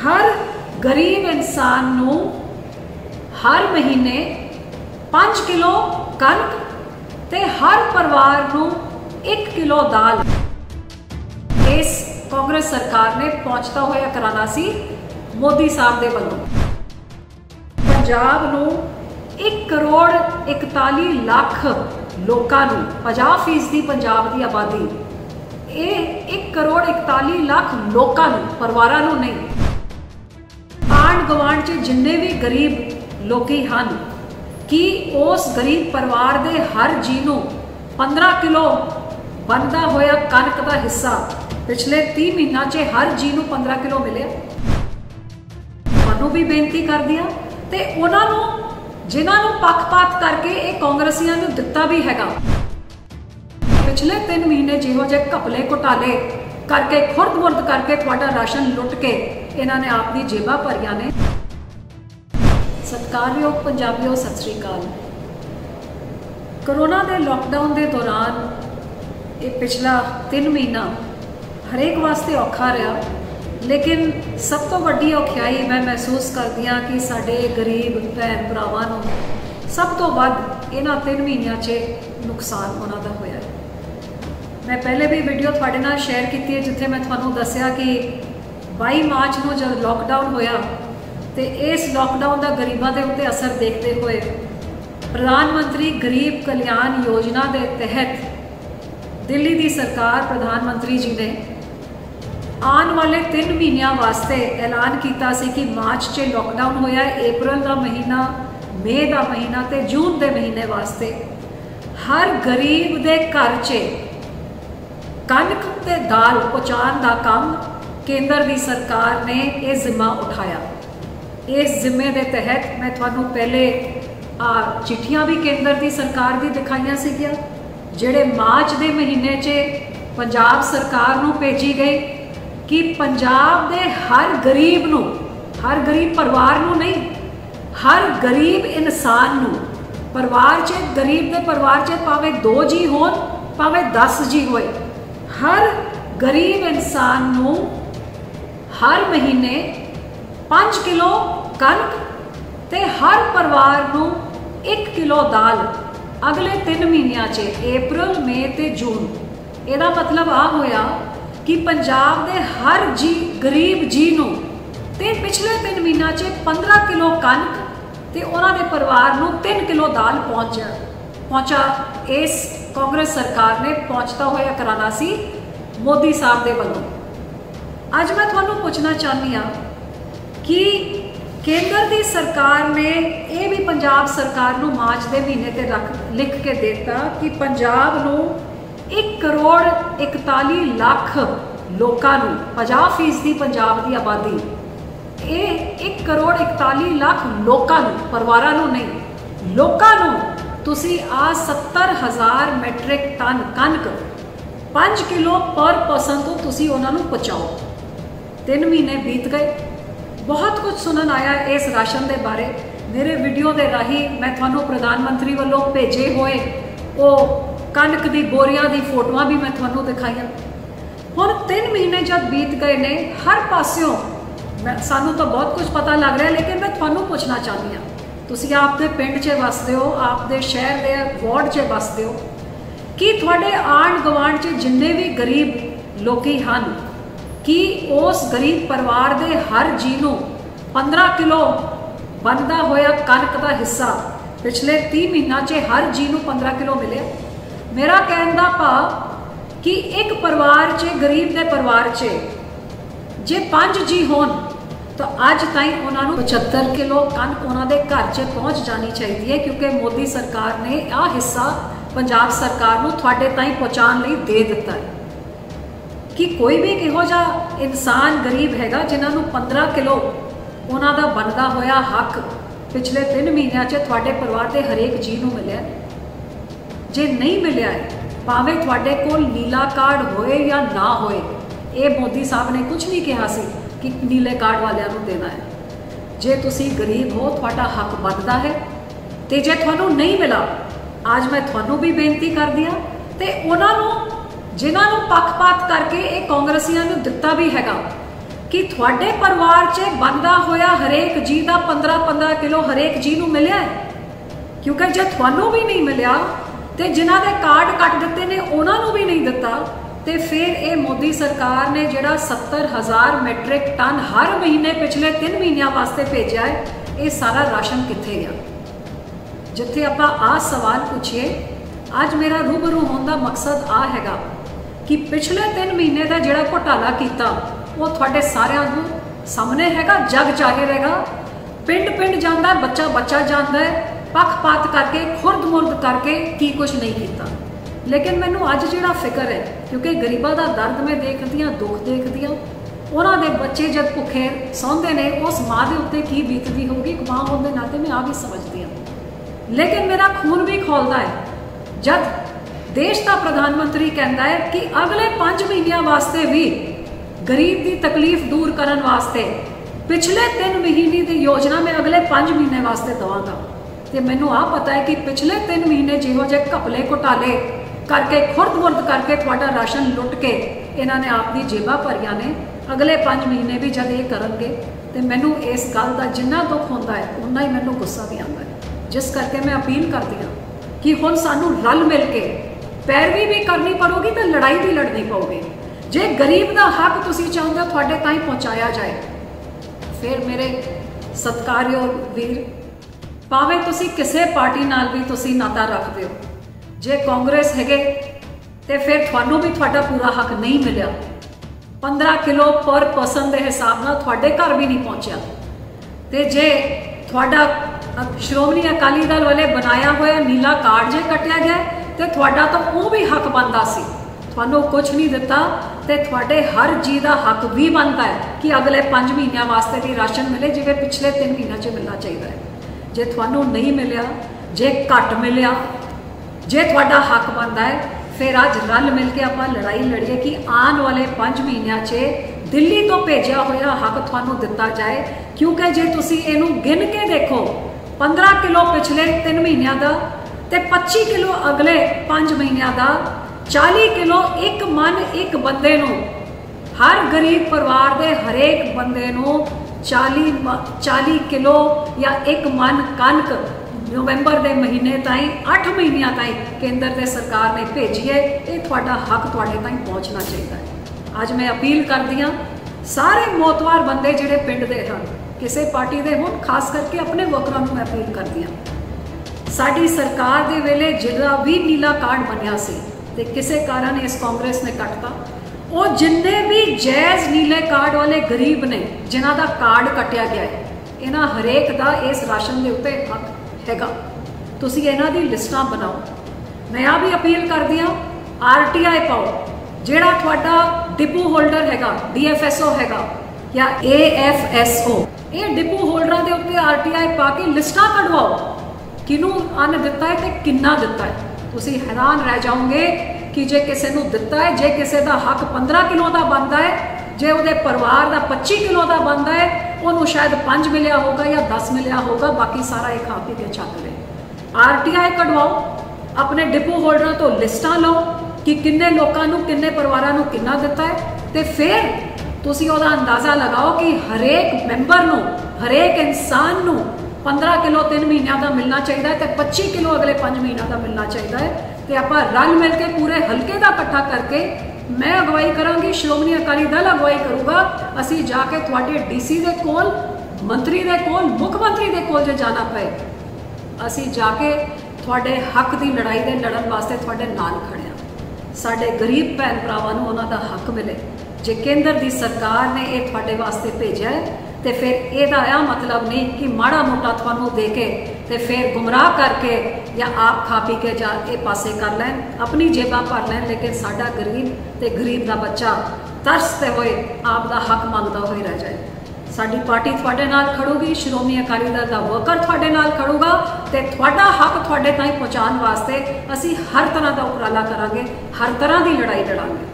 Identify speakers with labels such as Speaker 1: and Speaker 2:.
Speaker 1: हर गरीब इंसान नूं हर महीने 5 किलो कणक ते हर परिवार नूं 1 किलो दाल इस कांग्रेस सरकार ने पहुंचता होया कराना सी मोदी साहब दे वल्लों। पंजाब नूं 1 करोड़ 41 लाख लोकां नूं 50% पंजाब दी आबादी ये 1 करोड़ 41 लाख लोकां नूं परिवारां नूं नहीं आंढ गवांढ च जिन्ने भी गरीब लोकी हन कि उस गरीब परिवार दे हर जी नूं 15 किलो बनदा होया कणक दा हिस्सा पिछले 30 महीना च हर जी नूं 15 किलो मिले। तुहानूं भी बेनती कर दिया ते उन्हां नूं जिन्हां नूं पक्षपात करके ये कांग्रेसियां नूं दिता भी हैगा। पिछले 3 महीने जिहो जे घपले घोटाले करके खुर्द मुर्द करके तुहाडा राशन लुट के इन्हां ने आपनी जेबां भरियां ने। सत्कारयोग पंजाबियों सत श्री अकाल। करोना के लॉकडाउन के दौरान ये पिछला 3 महीना हरेक वास्ते औखा रहा, लेकिन सब तो वड्डी औखियाई मैं महसूस करती हाँ कि साडे गरीब भैन भरावां नूं सब तो वध इन्हां 3 महीनों च नुकसान उन्हां दा होया है। मैं पहले भी वीडियो तुहाडे नाल शेयर की है जिथे मैं तुहानूं दस्सिया कि 22 मार्च को जब लॉकडाउन होया तो इस लॉकडाउन का गरीबों के उत्ते असर देखते हुए प्रधानमंत्री गरीब कल्याण योजना के तहत दिल्ली की सरकार प्रधानमंत्री जी ने आने वाले 3 महीनों वास्ते ऐलान किया कि मार्च से लॉकडाउन होया, अप्रैल का महीना, मई का महीना तो जून के महीने वास्ते हर गरीब के घर च कणक ते दाल पहुँचाने का काम केंद्र की सरकार ने यह जिम्मा उठाया। इस जिम्मे के तहत मैं तुहानूं पहले चिट्ठियां भी केंद्र की सरकार की दिखाइयां सीगियां जिहड़े मार्च के महीने च पंजाब सरकार नूं भेजी गई कि पंजाब के हर गरीब नूं, हर गरीब परिवार नूं नहीं, हर गरीब इंसान नूं परिवार च गरीब के परिवार च भावें 2 जी होण भावें 10 जी होए, हर गरीब इंसान नूं हर महीने 5 किलो कणक ते हर परिवार नूं 1 किलो दाल अगले 3 महीनों च अप्रैल मई ते जून। ਇਹਦਾ मतलब आ होया कि पंजाब के हर जी गरीब जी नूं ते पिछले 3 महीनों च 15 किलो कणक ते उन्हां दे परिवार नूं 3 किलो दाल पहुंचा इस कांग्रेस सरकार ने पहुंचता होया कराना सी मोदी साहब दे वल्लों। अज मैं तुहानूं पुछना चाहनी हाँ कि केंद्र की सरकार ने यह भी पंजाब सरकार नूं मार्च के महीने ते लिख के देता कि पंजाब नूं 1 करोड़ 41 लाख लोकां नूं 50% पंजाब की आबादी ये 1 करोड़ 41 लाख लोकां नूं परिवारां नूं नहीं लोकां नूं तुसीं आ 70,000 मैट्रिक टन कणक 5 किलो पर पर्सन तो तुसीं उन्हां नूं पहुँचाओ। 3 महीने बीत गए, बहुत कुछ सुनन आया इस राशन के बारे। मेरे वीडियो के राही मैं तुहानूं प्रधानमंत्री वालों भेजे हुए वो कणक की बोरियां की फोटोआं भी मैं तुहानूं दिखाईयां। हुण 3 महीने जब बीत गए ने हर पासियों सानूं तो बहुत कुछ पता लग रहा है, लेकिन मैं तुहानूं पुछना चाहती हाँ, तुसीं आपदे पिंड च वसदे हो, आपदे शहर के वार्ड च वसदे हो कि तुहाडे आंढ गवांढ च जिन्ने भी गरीब लोकी हन कि उस गरीब परिवार के हर जी नूं 15 किलो बनदा होया कणक का हिस्सा पिछले 30 महीना च हर जी नूं 15 किलो मिले। मेरा कहने का भाव कि एक परिवार च गरीब के परिवार च जे 5 जी होन तो अज ताईं उन्हां नूं 75 किलो कणक उन्हां दे घर च पहुँच जानी चाहिए है, क्योंकि मोदी सरकार ने आ हिस्सा पंजाब सरकार नूं तुहाडे ताईं पहुँचाने लई दे दिता है कि कोई भी इहो जिहा इंसान गरीब हैगा जिन्हां नूं 15 किलो उन्हां दा बनदा होया हक पिछले 3 महीनों च तुहाडे परिवार के हरेक जी नूं मिलिया। जे नहीं मिलिया है भावें तुहाडे कोल नीला कार्ड होए या ना होए, ये मोदी साहब ने कुछ नहीं कहा सी कि नीले कार्ड वालियां नूं देना है। जे तुसीं गरीब हो तुहाडा हक बनदा है ते जे तुहानूं नहीं मिला, आज मैं तुहानूं भी बेनती कर दिया ते उन्हां नूं जिन्हां नूं पक्षपात करके ये कांग्रेसियां नूं दिता भी हैगा कि थोड़े परिवार च बनता होया हरेक जी का 15-15 किलो हरेक जी नूं मिलिया है? क्योंकि जे थानू भी नहीं मिलिया तो जिन्हां दे कार्ड कट दिते ने उन्हां नूं भी नहीं दिता, तो फिर ये मोदी सरकार ने जिहड़ा 70,000 मैट्रिक टन हर महीने पिछले 3 महीनों वास्ते भेजा है, ये सारा राशन कित्थे गया? जिथे आपां आ सवाल पूछिए, अज मेरा रूबरू होने का मकसद आ हैगा कि पिछले 3 महीने का जिहड़ा घोटाला किया वो थोड़े सारिਆਂ ਨੂੰ सामने हैगा, जग जाहिर हैगा। पिंड पिंड जाता, बच्चा बच्चा जाता है, पक्षपात करके खुरद मुरद करके की कुछ नहीं किया। लेकिन मैनू अज जिहड़ा फिक्र है, क्योंकि गरीबां दा दर्द मैं देखदी हाँ, दुख देखदी हाँ, उन्हां दे बच्चे जब भुखे सौंदे ने उस माँ के उत्ते की बीतदी होगी, माँ होने के नाते मैं आ भी समझदी हाँ। लेकिन मेरा खून भी खौलदा है जब देश का प्रधानमंत्री कहता है कि अगले 5 महीनों वास्ते भी गरीब की तकलीफ दूर करने वास्ते पिछले 3 महीने की योजना मैं अगले 5 महीने वास्ते देवांगा। तो मैनू आ पता है कि पिछले 3 महीने जिहो जे घपले घोटाले करके खुरद मुरद करके थोड़ा राशन लुट के इन्होंने आपकी जेबा भरिया ने, अगले 5 महीने भी जब ये करेंगे तो मैनू इस गल का जिन्ना दुख होता है उन्ना ही मैनू गुस्सा भी आता है। जिस करके मैं अपील करती हाँ कि हुण सानू रल मिल के पैरवी भी करनी पड़ेगी तो लड़ाई भी लड़नी पड़ेगी। जे गरीब का हक तुसी चाहते हो थोड़े ताईं पहुँचाया जाए, फिर मेरे सत्कारयोग वीर, भावें तुसी किसी पार्टी नाल भी तुसी नाता रखते हो, जे कांग्रेस है तो फिर थानू भी थोड़ा पूरा हक नहीं मिला। 15 किलो पर पर्सन के हिसाब नाल थोड़े घर भी नहीं पहुँचा, तो जे थोड़ा श्रोमणी अकाली दल वाले बनाया हुआ नीला कार्ड जे कटिया गया तो थोड़ा तो वो भी हक बनता सी, थानू कुछ नहीं दिता। तो थोड़े हर जी का हक भी बनता है कि अगले 5 महीनों वास्ते भी राशन मिले जिवें पिछले 3 महीनों च मिलना चाहिए। जे थानू नहीं मिलिया, जे घट मिलिया, जे थोड़ा हक बनता है, फिर अज रल मिल के आपां लड़ाई लड़िए कि आने वाले 5 महीनों च दिल्ली तो भेजा हुआ हक थानू दिता जाए। क्योंकि जे तुसी इहनू गिन के देखो, 15 किलो पिछले 3 महीनों का तो 25 किलो अगले 5 महीनों का, 40 किलो एक मन एक बंदे नू, हर गरीब परिवार के हरेक बंदे नू 40 किलो या एक मन कणक नवंबर के महीने ताईं 8 महीनों ताईं केंद्र के सरकार ने भेजी है। ये थोड़ा हक थोड़े ताईं पहुँचना चाहिए। अज मैं अपील करदी हाँ सारे मोतवार बंदे जिहड़े पिंड दे हन, किसी पार्टी के होण, खास करके अपने वर्करां नूं मैं अपील करदी हाँ, साडी सरकार दे वेले जिहड़ा भी नीला कार्ड बनिया सी ते किसी कारण इस कांग्रेस ने कटता, वो जिन्ने भी जायज़ नीले कार्ड वाले गरीब ने जिन्हां दा कार्ड कटिया गया है, इन्हां हरेक दा इस राशन के उत्ते हक हैगा। तुसीं इन्हां दी लिस्टां बनाओ। मैं आ भी अपील करदी हाँ, RTI पाओ, जिहड़ा तुहाडा डिपो होल्डर हैगा, DFSO हैगा या AFSO, ये डिपो होल्डरां दे उत्ते RTI पा के लिस्टां कढवाओ, किनूं अन्न दिता है ते किन्ना दिता है। तुसीं हैरान रह जाओगे कि जे किसी को दिता है, जे किसी का हक 15 किलो का बनता है, जे उहदे परिवार का 25 किलो का बनता है, उन्होंने शायद 5 मिलिया होगा या 10 मिलिया होगा, बाकी सारा एक खा पी के छक ले। RTI कढवाओ, अपने डिपो होल्डर तो लिस्टां लो कि किन्ने लोगों को, किन्ने परिवारों को किन्ना दिता है, तो फिर तुसीं उहदा अंदाज़ा लगाओ कि हरेक मैंबर नूं, हरेक इंसान नूं 15 किलो 3 महीनों का मिलना चाहिए, तो 25 किलो अगले 5 महीनों का मिलना चाहिए। तो आप रल मिल के पूरे हल्के का इकट्ठा करके, मैं अगवाई करांगी, श्रोमणी अकाली दल अगवाई करूँगा, असी जाके थोड़े DC के कोल, मंत्री के कोल, मुख्यमंत्री के कोल जे जाना पे, असी जाके थोड़े हक की लड़ाई के लड़न वास्ते थोड़े नाल खड़े हाँ। साडे गरीब भैन भरावां नूं उन्हां दा हक मिले। जे केंद्र की सरकार ने यह थोड़े वास्ते भेजा है तो फिर यदा यह मतलब नहीं कि माड़ा मोटा थानू दे के तो फिर गुमराह करके या आप खा पी के जा ये पासे कर लैन, अपनी जेबा भर लैन, लेकिन साडा गरीब तो गरीब का बच्चा तरसते हुए आपका हक मंगता हुए रह जाए। साडी पार्टी थोड़े नाल खड़ूगी, श्रोमणी अकाली दल का वर्कर थोड़े नाल खड़ूगा, तो थोड़ा हक थोड़े ताईं पहुँचाने वास्ते असी हर तरह का उपराला करांगे, हर तरह की लड़ाई लड़ांगे।